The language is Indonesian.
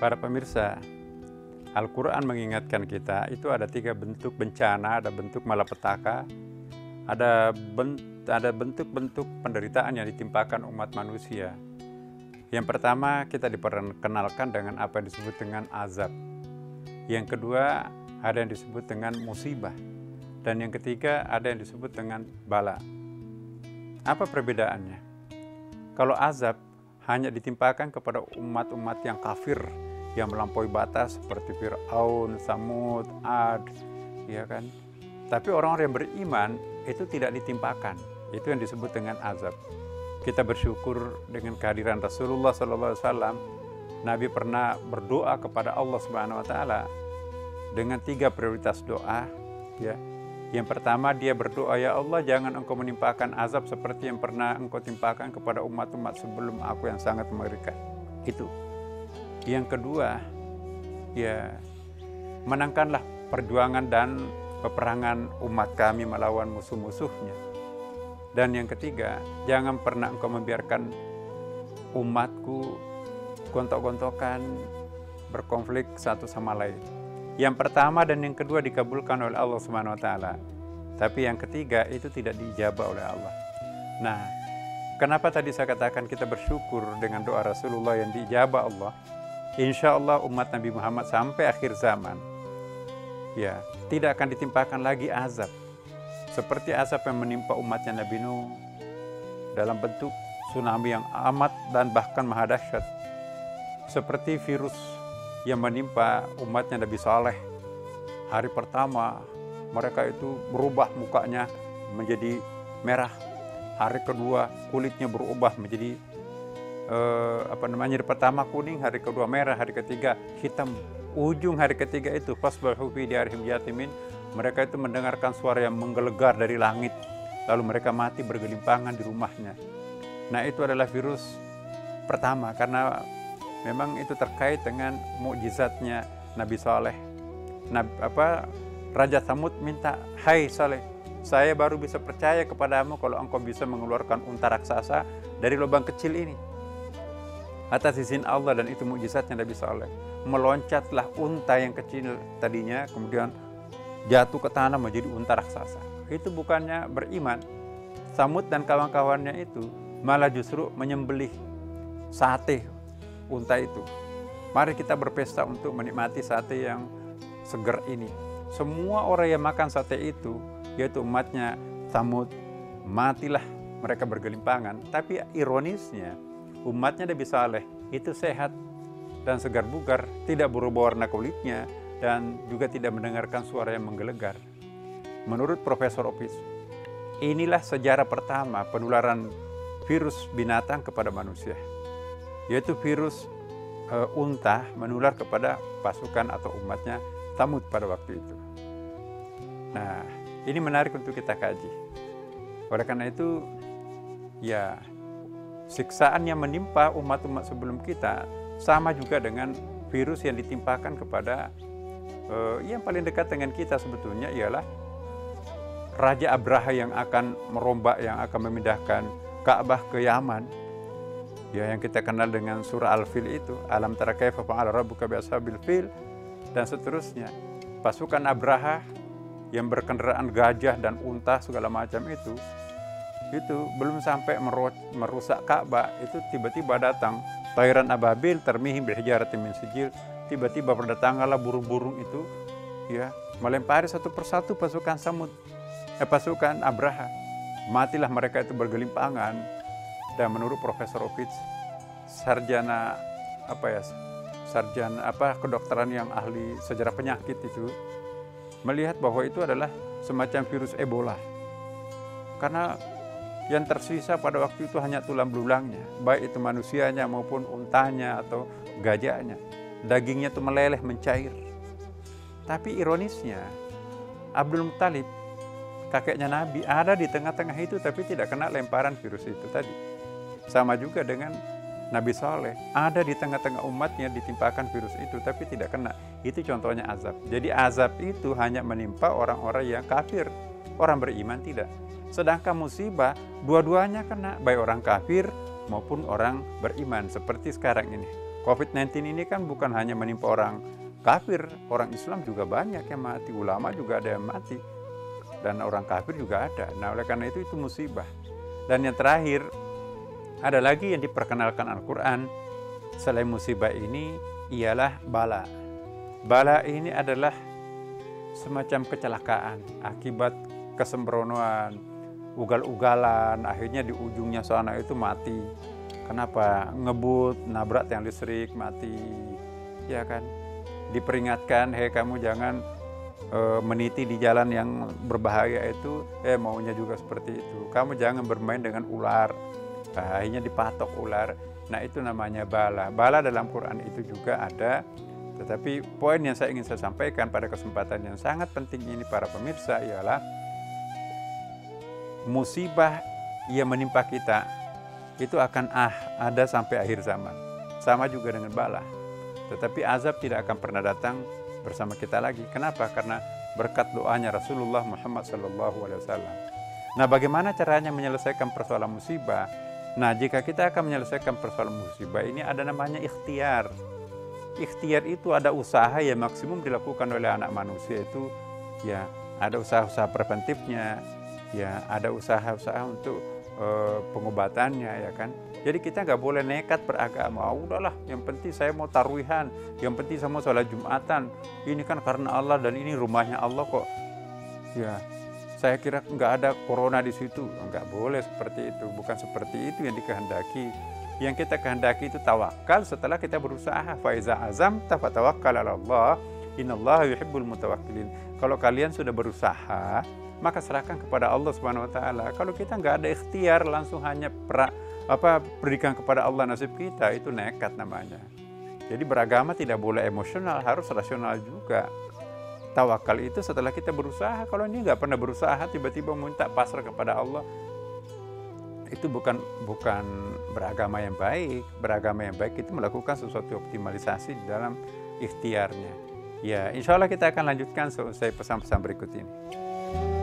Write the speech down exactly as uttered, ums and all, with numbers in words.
Para pemirsa, Al-Quran mengingatkan kita itu ada tiga bentuk bencana, ada bentuk malapetaka, ada bent, ada bentuk-bentuk penderitaan yang ditimpakan umat manusia. Yang pertama, kita diperkenalkan dengan apa yang disebut dengan azab. Yang kedua, ada yang disebut dengan musibah. Dan yang ketiga, ada yang disebut dengan bala. Apa perbedaannya? Kalau azab hanya ditimpakan kepada umat-umat yang kafir, yang melampaui batas seperti Fir'aun, Samud, Ad, ya kan? Tapi orang-orang yang beriman itu tidak ditimpakan. Itu yang disebut dengan azab. Kita bersyukur dengan kehadiran Rasulullah shallallahu alaihi wasallam. Nabi pernah berdoa kepada Allah Subhanahu Wa Taala dengan tiga prioritas doa. Ya, yang pertama dia berdoa, ya Allah jangan engkau menimpakan azab seperti yang pernah engkau timpakan kepada umat-umat sebelum aku yang sangat mengerikan. Itu. Yang kedua, ya menangkanlah perjuangan dan peperangan umat kami melawan musuh-musuhnya. Dan yang ketiga, jangan pernah engkau membiarkan umatku gontok-gontokan, berkonflik satu sama lain. Yang pertama dan yang kedua dikabulkan oleh Allah Subhanahu Wa Taala. Tapi yang ketiga itu tidak diijabah oleh Allah. Nah, kenapa tadi saya katakan kita bersyukur dengan doa Rasulullah yang diijabah Allah? Insya Allah umat Nabi Muhammad sampai akhir zaman, ya tidak akan ditimpakan lagi azab seperti azab yang menimpa umatnya Nabi Nuh dalam bentuk tsunami yang amat dan bahkan maha dahsyat, seperti virus yang menimpa umatnya Nabi Saleh. Hari pertama mereka itu berubah mukanya menjadi merah, hari kedua kulitnya berubah menjadi Uh, apa namanya, hari pertama kuning, hari kedua merah, hari ketiga hitam. Ujung hari ketiga itu fasbahu fi diarihim yatimin, mereka itu mendengarkan suara yang menggelegar dari langit, lalu mereka mati bergelimpangan di rumahnya. Nah, itu adalah virus pertama karena memang itu terkait dengan mukjizatnya Nabi Saleh. Nah, apa Raja Samud minta, hai Saleh, saya baru bisa percaya kepadamu kalau engkau bisa mengeluarkan unta raksasa dari lubang kecil ini. Atas izin Allah, dan itu mukjizatnya Nabi Saleh. Meloncatlah unta yang kecil tadinya, kemudian jatuh ke tanah menjadi unta raksasa. Itu bukannya beriman. Samud dan kawan-kawannya itu malah justru menyembelih sate unta itu. Mari kita berpesta untuk menikmati sate yang segar ini. Semua orang yang makan sate itu, yaitu umatnya Samud, matilah mereka bergelimpangan. Tapi ironisnya, umatnya Nabi Saleh itu sehat dan segar bugar, tidak berubah warna kulitnya, dan juga tidak mendengarkan suara yang menggelegar. Menurut Profesor Opis, inilah sejarah pertama penularan virus binatang kepada manusia, yaitu virus e, unta menular kepada pasukan atau umatnya Samud pada waktu itu. Nah, ini menarik untuk kita kaji. Oleh karena itu, ya, siksaan yang menimpa umat-umat sebelum kita sama juga dengan virus yang ditimpakan kepada uh, yang paling dekat dengan kita sebetulnya ialah Raja Abraha yang akan merombak, yang akan memindahkan Ka'bah ke Yaman. Ya, yang kita kenal dengan surah Al-Fil itu, alam tara kaifa fa'ala rabbuka bi ashabil fil, dan seterusnya. Pasukan Abraha yang berkendaraan gajah dan unta segala macam itu itu belum sampai merusak Ka'bah, itu tiba-tiba datang tayran ababil termihim bihijaratin min sijil. Tiba-tiba berdatanganlah burung-burung itu, ya, melempari satu persatu pasukan Samud, eh, pasukan Abraha. Matilah mereka itu bergelimpangan. Dan menurut Profesor Opitz, sarjana apa ya, sarjana apa kedokteran yang ahli sejarah penyakit itu, melihat bahwa itu adalah semacam virus Ebola. Karena yang tersisa pada waktu itu hanya tulang belulangnya, baik itu manusianya maupun untanya atau gajahnya. Dagingnya itu meleleh, mencair. Tapi ironisnya, Abdul Muttalib, kakeknya Nabi, ada di tengah-tengah itu tapi tidak kena lemparan virus itu tadi. Sama juga dengan Nabi Saleh, ada di tengah-tengah umatnya ditimpakan virus itu tapi tidak kena. Itu contohnya azab. Jadi azab itu hanya menimpa orang-orang yang kafir, orang beriman tidak. Sedangkan musibah dua-duanya kena, baik orang kafir maupun orang beriman seperti sekarang ini. covid sembilan belas ini kan bukan hanya menimpa orang kafir, orang Islam juga banyak yang mati, ulama juga ada yang mati, dan orang kafir juga ada. Nah, oleh karena itu itu musibah. Dan yang terakhir, ada lagi yang diperkenalkan Al-Quran selain musibah ini ialah bala. Bala ini adalah semacam kecelakaan akibat kesembronoan, ugal-ugalan, akhirnya di ujungnya sana itu mati. Kenapa? Ngebut, nabrak tiang listrik, mati. Ya kan? Diperingatkan, hei kamu jangan e, meniti di jalan yang berbahaya itu, eh maunya juga seperti itu. Kamu jangan bermain dengan ular. Nah, akhirnya dipatok ular. Nah, itu namanya bala. Bala dalam Quran itu juga ada. Tetapi poin yang saya ingin saya sampaikan pada kesempatan yang sangat penting ini para pemirsa ialah musibah yang menimpa kita itu akan ah ada sampai akhir zaman. Sama juga dengan bala. Tetapi azab tidak akan pernah datang bersama kita lagi. Kenapa? Karena berkat doanya Rasulullah Muhammad sallallahu alaihi wasallam. Nah, bagaimana caranya menyelesaikan persoalan musibah? Nah, jika kita akan menyelesaikan persoalan musibah ini ada namanya ikhtiar. Ikhtiar itu ada usaha yang maksimum dilakukan oleh anak manusia itu, ya ada usaha-usaha preventifnya, ya ada usaha-usaha untuk e, pengobatannya, ya kan. Jadi kita nggak boleh nekat beragama. Oh, udahlah, yang penting saya mau taruihan, yang penting saya mau sholat Jumatan. Ini kan karena Allah dan ini rumahnya Allah kok. Ya, saya kira nggak ada corona di situ. Nggak boleh seperti itu. Bukan seperti itu yang dikehendaki. Yang kita kehendaki itu tawakal setelah kita berusaha. Faiza azam tafatawakkal ala Allah. Innallaha yuhibbul mutawakkilin. Kalau kalian sudah berusaha, maka serahkan kepada Allah Subhanahu wa taala. Kalau kita nggak ada ikhtiar, langsung hanya pra, apa berikan kepada Allah nasib kita, itu nekat namanya. Jadi beragama tidak boleh emosional, harus rasional juga. Tawakal itu setelah kita berusaha. Kalau ini nggak pernah berusaha, tiba-tiba minta pasrah kepada Allah, itu bukan bukan beragama yang baik. Beragama yang baik itu melakukan sesuatu optimalisasi di dalam ikhtiarnya. Ya, insya Allah kita akan lanjutkan selesai pesan-pesan berikut ini.